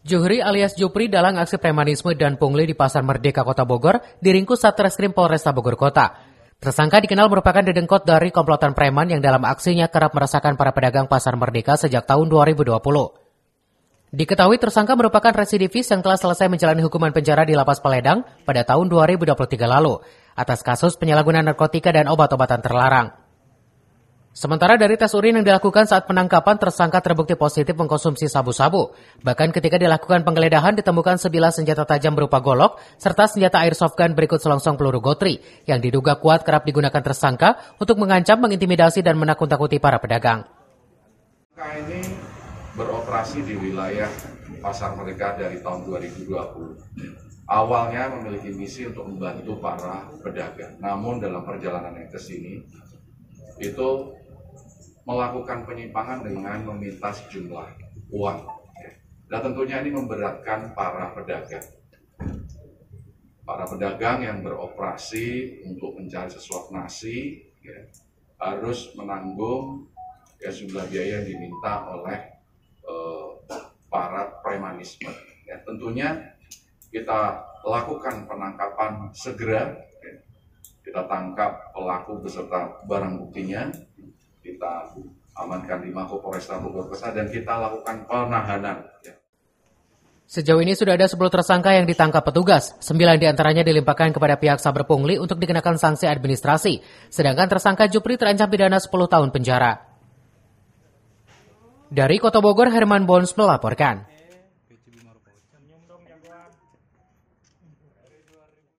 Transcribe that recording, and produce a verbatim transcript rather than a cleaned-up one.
Juhri alias Jupri dalam aksi premanisme dan pungli di Pasar Merdeka Kota Bogor diringkus Satreskrim Polresta Bogor Kota. Tersangka dikenal merupakan dedengkot dari komplotan preman yang dalam aksinya kerap meresahkan para pedagang Pasar Merdeka sejak tahun dua ribu dua puluh. Diketahui tersangka merupakan residivis yang telah selesai menjalani hukuman penjara di Lapas Paledang pada tahun dua ribu dua puluh tiga lalu atas kasus penyalahgunaan narkotika dan obat-obatan terlarang. Sementara dari tes urin yang dilakukan saat penangkapan, tersangka terbukti positif mengkonsumsi sabu-sabu. Bahkan ketika dilakukan penggeledahan ditemukan sebilah senjata tajam berupa golok serta senjata airsoft gun berikut selongsong peluru gotri yang diduga kuat kerap digunakan tersangka untuk mengancam, mengintimidasi dan menakut-nakuti para pedagang. Ini beroperasi di wilayah Pasar Merdeka dari tahun dua ribu dua puluh. Awalnya memiliki misi untuk membantu para pedagang. Namun dalam perjalanan yang ke sini itu melakukan penyimpangan dengan meminta sejumlah uang. Dan tentunya ini memberatkan para pedagang. Para pedagang yang beroperasi untuk mencari sesuap nasi ya, harus menanggung ya, sejumlah biaya yang diminta oleh eh, para premanisme. Ya, tentunya kita lakukan penangkapan segera. Ya. Kita tangkap pelaku beserta barang buktinya. Kita amankan di Mako Polresta Bogor Kota dan kita lakukan penahanan. Sejauh ini sudah ada sepuluh tersangka yang ditangkap petugas. sembilan diantaranya dilimpahkan kepada pihak saber pungli untuk dikenakan sanksi administrasi. Sedangkan tersangka Jupri terancam pidana sepuluh tahun penjara. Dari Kota Bogor, Herman Bons melaporkan.